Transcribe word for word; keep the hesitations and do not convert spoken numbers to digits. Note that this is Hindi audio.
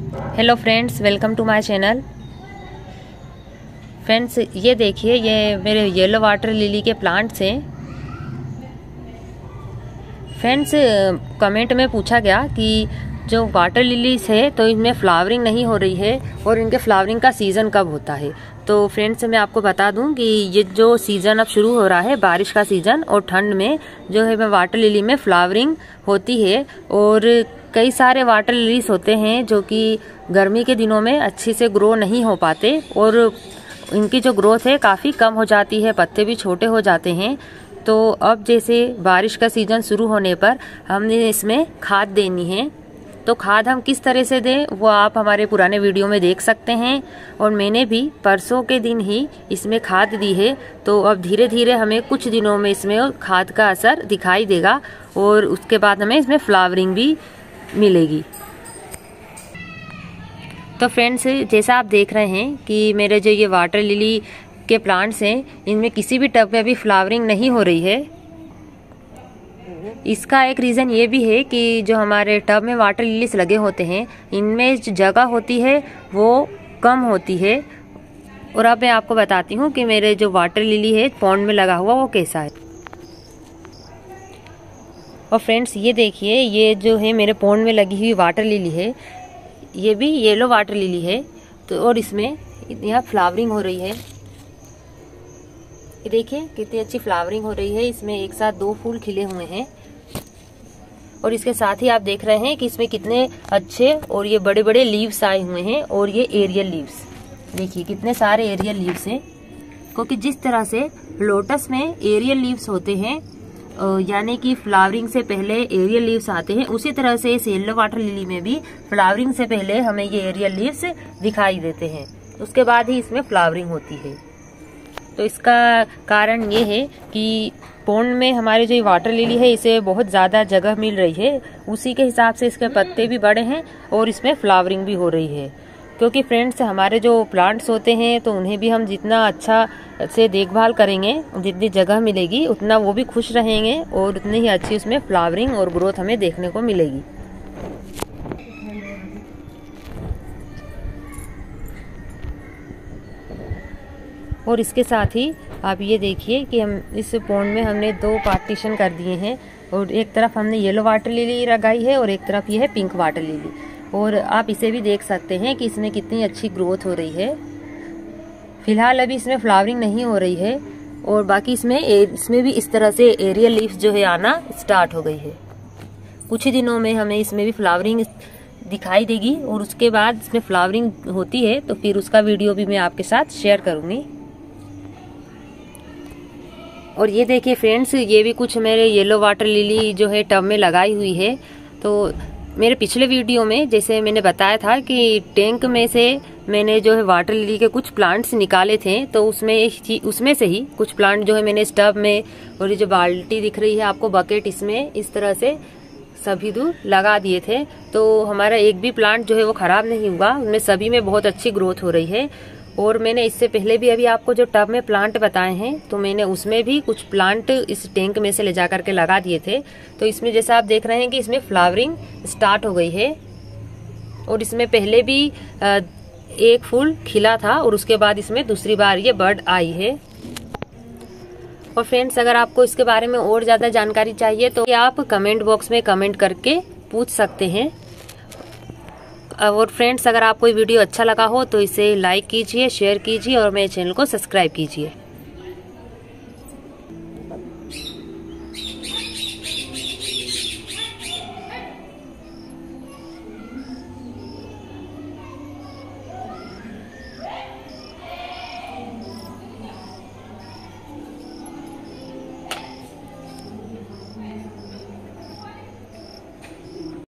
Hello friends, welcome to my channel. Friends, ये देखिए, ये मेरे येलो वाटर लिली के प्लांट्स हैं। फ्रेंड्स, कमेंट में पूछा गया कि जो वाटर लिलीज है तो इनमें फ्लावरिंग नहीं हो रही है और इनके फ्लावरिंग का सीज़न कब होता है। तो फ्रेंड्स, मैं आपको बता दूं कि ये जो सीज़न अब शुरू हो रहा है, बारिश का सीज़न, और ठंड में जो है वाटर लिली में फ्लावरिंग होती है। और कई सारे वाटर लिलीज होते हैं जो कि गर्मी के दिनों में अच्छे से ग्रो नहीं हो पाते और इनकी जो ग्रोथ है काफ़ी कम हो जाती है, पत्ते भी छोटे हो जाते हैं। तो अब जैसे बारिश का सीज़न शुरू होने पर हमने इसमें खाद देनी है। तो खाद हम किस तरह से दें वो आप हमारे पुराने वीडियो में देख सकते हैं। और मैंने भी परसों के दिन ही इसमें खाद दी है। तो अब धीरे धीरे हमें कुछ दिनों में इसमें खाद का असर दिखाई देगा और उसके बाद हमें इसमें फ्लावरिंग भी मिलेगी। तो फ्रेंड्स, जैसा आप देख रहे हैं कि मेरे जो ये वाटर लिली के प्लांट्स हैं, इनमें किसी भी टब में अभी फ्लावरिंग नहीं हो रही है। इसका एक रीज़न ये भी है कि जो हमारे टब में वाटर लिलीज लगे होते हैं, इनमें जो जगह होती है वो कम होती है। और अब मैं आपको बताती हूँ कि मेरे जो वाटर लिली है पॉन्ड में लगा हुआ वो कैसा है। और फ्रेंड्स, ये देखिए, ये जो है मेरे पॉन्ड में लगी हुई वाटर लिली है, ये भी येलो वाटर लिली है। तो और इसमें यहाँ फ्लावरिंग हो रही है। ये देखिए कितनी अच्छी फ्लावरिंग हो रही है। इसमें एक साथ दो फूल खिले हुए हैं और इसके साथ ही आप देख रहे हैं कि इसमें कितने अच्छे और ये बड़े बड़े लीव्स आए हुए हैं। और ये एरियल लीव्स देखिए, कितने सारे एरियल लीव्स हैं। क्योंकि जिस तरह से लोटस में एरियल लीव्स होते हैं, यानी कि फ्लावरिंग से पहले एरियल लीव्स आते हैं, उसी तरह से इस येलो वाटर लिली में भी फ्लावरिंग से पहले हमें ये एरियल लीव्स दिखाई देते हैं, उसके बाद ही इसमें फ्लावरिंग होती है। तो इसका कारण ये है कि पॉन्ड में हमारी जो वाटर लिली है इसे बहुत ज़्यादा जगह मिल रही है, उसी के हिसाब से इसके पत्ते भी बड़े हैं और इसमें फ्लावरिंग भी हो रही है। क्योंकि फ्रेंड्स, हमारे जो प्लांट्स होते हैं तो उन्हें भी हम जितना अच्छा से देखभाल करेंगे, जितनी जगह मिलेगी उतना वो भी खुश रहेंगे और उतनी ही अच्छी उसमें फ्लावरिंग और ग्रोथ हमें देखने को मिलेगी। और इसके साथ ही आप ये देखिए कि हम इस पॉन्ड में हमने दो पार्टीशन कर दिए हैं। और एक तरफ हमने येलो वाटर लिली लगाई है और एक तरफ ये है पिंक वाटर लिली। और आप इसे भी देख सकते हैं कि इसमें कितनी अच्छी ग्रोथ हो रही है। फिलहाल अभी इसमें फ्लावरिंग नहीं हो रही है और बाकी इसमें इसमें भी इस तरह से एरियल लीव्स जो है आना स्टार्ट हो गई है। कुछ ही दिनों में हमें इसमें भी फ्लावरिंग दिखाई देगी और उसके बाद इसमें फ्लावरिंग होती है तो फिर उसका वीडियो भी मैं आपके साथ शेयर करूंगी। और ये देखिए फ्रेंड्स, ये भी कुछ मेरे येलो वाटर लिली जो है टब में लगाई हुई है। तो मेरे पिछले वीडियो में जैसे मैंने बताया था कि टैंक में से मैंने जो है वाटर लिली के कुछ प्लांट्स निकाले थे, तो उसमें उसमें से ही कुछ प्लांट जो है मैंने इस टब में, और ये जो बाल्टी दिख रही है आपको बकेट, इसमें इस तरह से सभी दूर लगा दिए थे। तो हमारा एक भी प्लांट जो है वो खराब नहीं हुआ, उनमें सभी में बहुत अच्छी ग्रोथ हो रही है। और मैंने इससे पहले भी अभी आपको जो टब में प्लांट बताए हैं तो मैंने उसमें भी कुछ प्लांट इस टैंक में से ले जा करके लगा दिए थे। तो इसमें जैसा आप देख रहे हैं कि इसमें फ्लावरिंग स्टार्ट हो गई है और इसमें पहले भी एक फूल खिला था और उसके बाद इसमें दूसरी बार ये बर्ड आई है। और फ्रेंड्स, अगर आपको इसके बारे में और ज्यादा जानकारी चाहिए तो आप कमेंट बॉक्स में कमेंट करके पूछ सकते हैं। और फ्रेंड्स, अगर आपको ये वीडियो अच्छा लगा हो तो इसे लाइक कीजिए, शेयर कीजिए और मेरे चैनल को सब्सक्राइब कीजिए।